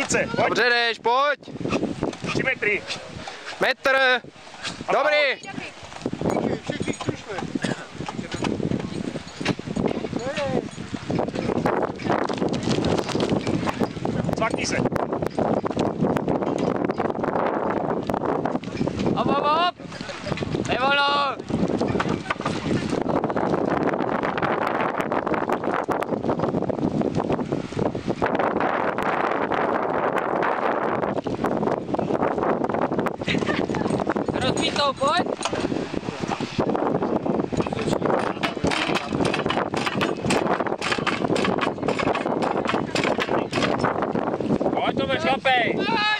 ruce, pojď. Dobře jdeš, pojď. 3 metry. Metr. Dobrý. Cvakni se. Hop, hop, hop. Nevolno. Rozbítou, pojď. Pojď to, šlapej.